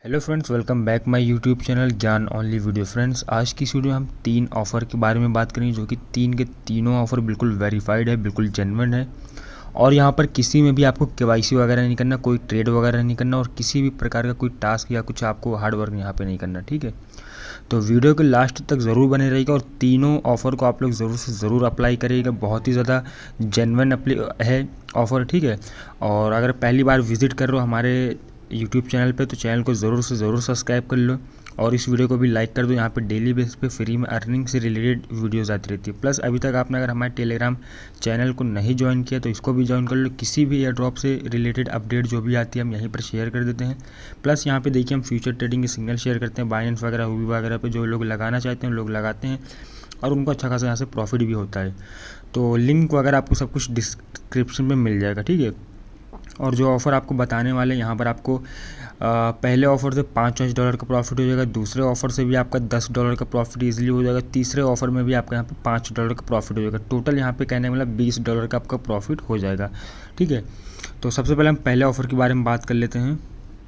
Hello friends, welcome back my YouTube channel Gyan only video. Friends, आज की इस video में हम 3 ऑफ़र के बारे में बात करेंगे जो कि तीन के तीनों ऑफ़र बिल्कुल वेरीफाइड है, बिल्कुल जेन्युइन है। और यहाँ पर किसी में भी आपको केवाईसी वगैरह नहीं करना, कोई ट्रेड वगैरह नहीं करना और किसी भी प्रकार का कोई टास्क या कुछ आपको हार्ड वर्क यहाँ पे नहीं करना, ठीक है। तो वीडियो के लास्ट तक ज़रूर बने रहिएगा और तीनों ऑफ़र को आप लोग ज़रूर से ज़रूर अप्लाई करिएगा। बहुत ही ज़्यादा जेन्युइन है ऑफ़र, ठीक है। और अगर पहली बार विज़िट कर रहे हो हमारे यूट्यूब चैनल पे तो चैनल को ज़रूर से ज़रूर सब्सक्राइब कर लो और इस वीडियो को भी लाइक कर दो। यहाँ पे डेली बेस पे फ्री में अर्निंग से रिलेटेड वीडियोस आती रहती है। प्लस अभी तक आपने अगर हमारे टेलीग्राम चैनल को नहीं ज्वाइन किया तो इसको भी ज्वाइन कर लो। किसी भी एयर ड्रॉप से रिलेटेड अपडेट जो भी आती है हम यहीं पर शेयर कर देते हैं। प्लस यहाँ पे देखिए हम फ्यूचर ट्रेडिंग के सिग्नल शेयर करते हैं बाइनेंस वगैरह हुबी वगैरह पे। जो लोग लगाना चाहते हैं लोग लगाते हैं और उनको अच्छा खासा यहाँ से प्रॉफिट भी होता है। तो लिंक वगैरह आपको सब कुछ डिस्क्रिप्शन में मिल जाएगा, ठीक है। और जो ऑफ़र आपको बताने वाले यहाँ पर आपको पहले ऑफ़र से $5 का प्रॉफिट हो जाएगा, दूसरे ऑफ़र से भी आपका $10 का प्रॉफिट ईजिली हो जाएगा, तीसरे ऑफ़र में भी आपका यहाँ पे $5 का प्रॉफिट हो जाएगा। टोटल यहाँ पे कहने वाला $20 का आपका प्रॉफिट हो जाएगा, ठीक है। तो सबसे पहले हम पहले ऑफ़र के बारे में बात कर लेते हैं।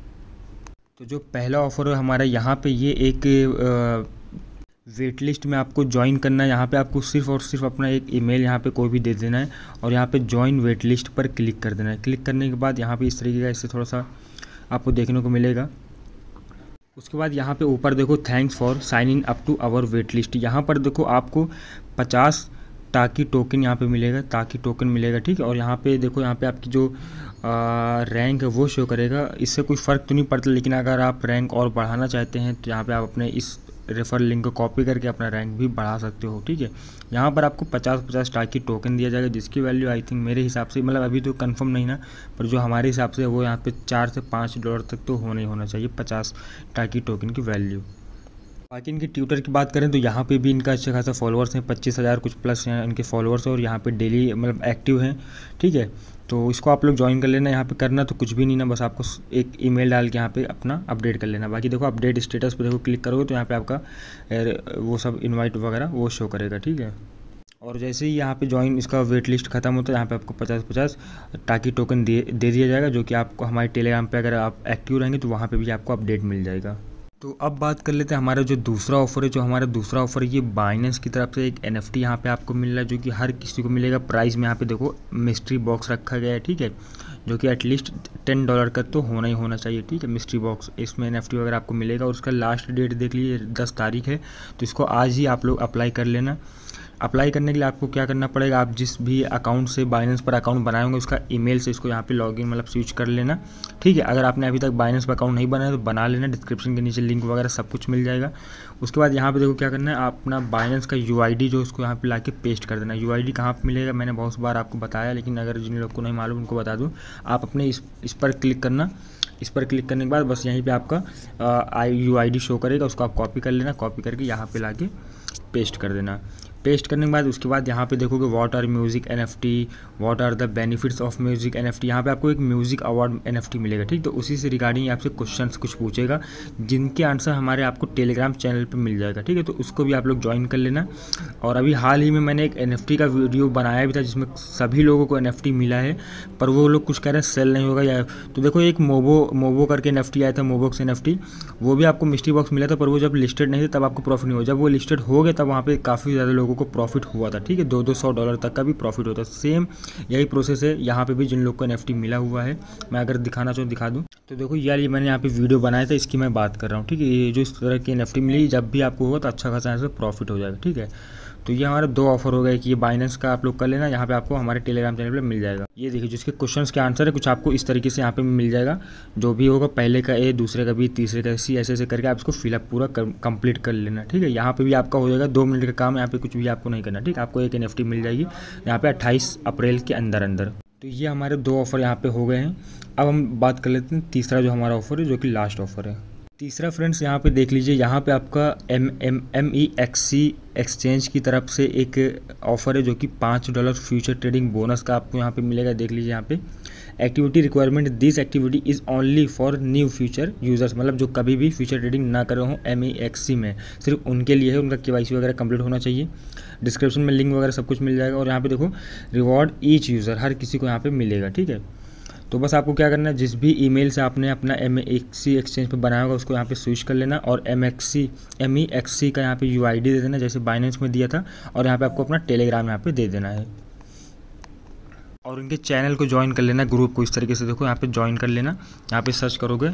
तो जो पहला ऑफ़र है हमारा यहाँ पे ये एक वेट लिस्ट में आपको ज्वाइन करना है। यहाँ पे आपको सिर्फ और सिर्फ अपना एक ईमेल यहाँ पे कोई भी दे देना है और यहाँ पे ज्वाइन वेट लिस्ट पर क्लिक कर देना है। क्लिक करने के बाद यहाँ पे इस तरीके का इससे थोड़ा सा आपको देखने को मिलेगा। उसके बाद यहाँ पे ऊपर देखो thanks for signing up to our waitlist. यहाँ पर देखो आपको 50 टाकी टोकन यहाँ पे मिलेगा, ताकि टोकन मिलेगा, ठीक है। और यहाँ पे देखो यहाँ पे आपकी जो रैंक है वो शो करेगा। इससे कोई फ़र्क तो नहीं पड़ता, लेकिन अगर आप रैंक और बढ़ाना चाहते हैं तो यहाँ पे आप अपने इस रेफर लिंक को कॉपी करके अपना रैंक भी बढ़ा सकते हो, ठीक है। यहाँ पर आपको 50 टाकी टोकन दिया जाएगा जिसकी वैल्यू आई थिंक मेरे हिसाब से, मतलब अभी तो कंफर्म नहीं ना, पर जो हमारे हिसाब से वो यहाँ पे $4 से $5 तक तो होना ही होना चाहिए 50 टाकी टोकन की वैल्यू। बाकी इनके ट्विटर की बात करें तो यहाँ पे भी इनका अच्छा खासा फॉलोअर्स हैं, 25,000 कुछ प्लस हैं इनके फॉलोअर्स और यहाँ पे डेली मतलब एक्टिव हैं, ठीक है। तो इसको आप लोग ज्वाइन कर लेना। यहाँ पे करना तो कुछ भी नहीं ना, बस आपको एक ईमेल डाल के यहाँ पे अपना अपडेट कर लेना। बाकी देखो अपडेट स्टेटस पे देखो क्लिक करोगे तो यहाँ पे आपका वो सब इनवाइट वगैरह वो शो करेगा, ठीक है। और जैसे ही यहाँ पे ज्वाइन इसका वेट लिस्ट खत्म होता है यहाँ पे आपको 50 टाकी टोकन दे दिया जाएगा, जो कि आपको हमारे टेलीग्राम पे अगर आप एक्टिव रहेंगे तो वहाँ पे भी आपको अपडेट मिल जाएगा। तो अब बात कर लेते हैं हमारा जो दूसरा ऑफ़र है। जो हमारा दूसरा ऑफ़र है ये बाइनेंस की तरफ से एक NFT यहाँ पे आपको मिल रहा है, जो कि हर किसी को मिलेगा। प्राइस में यहाँ पे देखो मिस्ट्री बॉक्स रखा गया है, ठीक है, जो कि एटलीस्ट $10 का तो होना ही होना चाहिए, ठीक है। मिस्ट्री बॉक्स इसमें NFT वगैरह आपको मिलेगा और उसका लास्ट डेट देख लीजिए 10 तारीख है। तो इसको आज ही आप लोग अप्लाई कर लेना। अप्लाई करने के लिए आपको क्या करना पड़ेगा, आप जिस भी अकाउंट से बाइनेंस पर अकाउंट बनाए होंगे उसका ईमेल से इसको यहाँ पे लॉगिन मतलब स्विच कर लेना, ठीक है। अगर आपने अभी तक बाइनेंस पर अकाउंट नहीं बनाया तो बना लेना, डिस्क्रिप्शन के नीचे लिंक वगैरह सब कुछ मिल जाएगा। उसके बाद यहाँ पे देखो क्या करना है, आप अपना बाइनेंस का UID जो उसको यहाँ पे ला के पेस्ट कर देना। UID कहाँ पर मिलेगा मैंने बहुत बार आपको बताया, लेकिन अगर जिन लोग को नहीं मालूम उनको बता दूँ। आप अपने इस पर क्लिक करना। इस पर क्लिक करने के बाद बस यहीं पे आपका UID शो करेगा, उसको आप कॉपी कर लेना। कॉपी करके यहाँ पे लाके पेस्ट कर देना। पेस्ट करने के बाद उसके बाद यहाँ पे देखोगे what are music NFT, what are the benefits of music NFT। यहाँ पे आपको एक म्यूज़िक अवार्ड NFT मिलेगा, ठीक। तो उसी से रिगार्डिंग आपसे क्वेश्चंस कुछ पूछेगा जिनके आंसर हमारे आपको टेलीग्राम चैनल पे मिल जाएगा, ठीक है। तो उसको भी आप लोग ज्वाइन कर लेना। और अभी हाल ही में मैंने एक NFT का वीडियो बनाया भी था जिसमें सभी लोगों को NFT मिला है, पर वो लोग कुछ कह रहे हैं सेल नहीं होगा या। तो देखो एक मोबो करके NFT आया था, मोबोक्स NFT, वो भी आपको मिस्ट्री बॉक्स मिला था, पर वो जब लिस्टेड नहीं थे तब आपको प्रॉफिट नहीं हुआ। जब वो लिस्टेड हो गए तब वहाँ पे काफ़ी ज़्यादा लोगों को प्रॉफिट हुआ था, ठीक है। $200 तक का भी प्रॉफिट होता है। सेम यही प्रोसेस है यहाँ पे भी जिन लोग को NFT मिला हुआ है। मैं अगर दिखाना चाहूँ दिखा दूँ। तो देखो यार ये मैंने यहाँ पे वीडियो बनाया था, इसकी मैं बात कर रहा हूँ, ठीक है। ये जो इस तरह की NFT मिली जब भी आपको होगा तो अच्छा खासा यहाँ से प्रॉफिट हो जाएगा, ठीक है। तो ये हमारा 2 ऑफ़र हो गए कि ये बाइनेंस का आप लोग कर लेना, यहाँ पे आपको हमारे टेलीग्राम चैनल पे मिल जाएगा। ये देखिए जिसके क्वेश्चंस के आंसर है कुछ आपको इस तरीके से यहाँ पे मिल जाएगा। जो भी होगा पहले का A, दूसरे का B, तीसरे का C, ऐसे ऐसे करके आप इसको फिलअप पूरा कंप्लीट कर लेना, ठीक है। यहाँ पे भी आपका हो जाएगा 2 मिनट का काम। यहाँ पे कुछ भी आपको नहीं करना, ठीक। आपको एक NFT मिल जाएगी यहाँ पे 28 अप्रैल के अंदर। तो ये हमारे 2 ऑफ़र यहाँ पे हो गए हैं। अब हम बात कर लेते हैं तीसरा जो हमारा ऑफ़र है, जो कि लास्ट ऑफ़र है। तीसरा फ्रेंड्स यहाँ पे देख लीजिए, यहाँ पे आपका MEXC एक्सचेंज की तरफ से एक ऑफ़र है जो कि $5 फ्यूचर ट्रेडिंग बोनस का आपको यहाँ पे मिलेगा। देख लीजिए यहाँ पे activity requirement, this activity is only for new future users, मतलब जो कभी भी फ्यूचर ट्रेडिंग ना करे हों MEXC में, सिर्फ उनके लिए है। उनका KYC वगैरह कंप्लीट होना चाहिए। डिस्क्रिप्शन में लिंक वगैरह सब कुछ मिल जाएगा। और यहाँ पे देखो रिवॉर्ड ईच यूज़र, हर किसी को यहाँ पे मिलेगा, ठीक है। तो बस आपको क्या करना है, जिस भी ईमेल से आपने अपना MEXC एक्सचेंज पे बनाया होगा उसको यहाँ पे स्विच कर लेना और MEXC का यहाँ पे UID दे देना जैसे बाइनेंस में दिया था, और यहाँ पे आपको अपना टेलीग्राम यहाँ पे दे देना है और इनके चैनल को ज्वाइन कर लेना, ग्रुप को इस तरीके से देखो यहाँ पे ज्वाइन कर लेना। यहाँ पे सर्च करोगे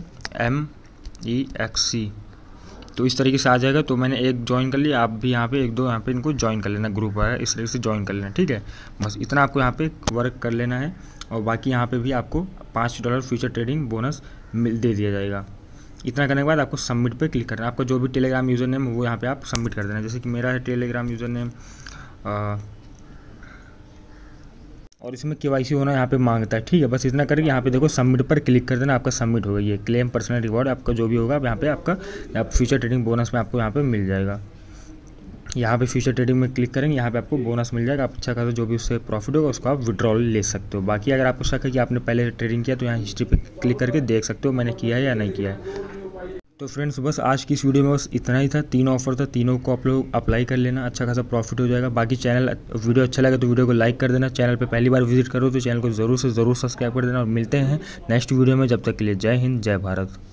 MEXC तो इस तरीके से आ जाएगा। तो मैंने एक ज्वाइन कर लिया, आप भी यहाँ पे एक दो यहाँ पे इनको ज्वाइन कर लेना, ग्रुप वगैरह इस तरीके से ज्वाइन कर लेना, ठीक है। बस इतना आपको यहाँ पे वर्क कर लेना है और बाकी यहाँ पे भी आपको $5 फ्यूचर ट्रेडिंग बोनस दे दिया जाएगा। इतना करने के बाद आपको सबमिट पे क्लिक करना है। आपका जो भी टेलीग्राम यूज़र नेम वो यहाँ पे आप सबमिट कर देना, जैसे कि मेरा है टेलीग्राम यूज़र नेम और इसमें KYC होना यहाँ पे मांगता है, ठीक है। बस इतना करके यहाँ पे देखो सबमिट पर क्लिक कर देना, आपका सबमिट हो गई है। क्लेम पर्सनल रिवॉर्ड आपका जो भी होगा यहाँ पे आपका फ्यूचर ट्रेडिंग बोनस में आपको यहाँ पे मिल जाएगा। यहाँ पे फ्यूचर ट्रेडिंग में क्लिक करेंगे, यहाँ पे आपको बोनस मिल जाएगा। आप अच्छा खासा जो भी उससे प्रॉफिट होगा उसको आप विड्रॉल ले सकते हो। बाकी अगर आपको शक है कि आपने पहले ट्रेडिंग किया तो यहाँ हिस्ट्री पे क्लिक करके देख सकते हो मैंने किया है या नहीं किया है। तो फ्रेंड्स बस आज की इस वीडियो में बस इतना ही था। 3 ऑफर था, तीनों को आप लोग अप्लाई कर लेना, अच्छा खासा प्रॉफिट हो जाएगा। बाकी वीडियो अच्छा लगा तो वीडियो को लाइक कर देना। चैनल पे पहली बार विजिट करो तो चैनल को ज़रूर से ज़रूर सब्सक्राइब कर देना और मिलते हैं नेक्स्ट वीडियो में। जब तक के लिए जय हिंद, जय भारत।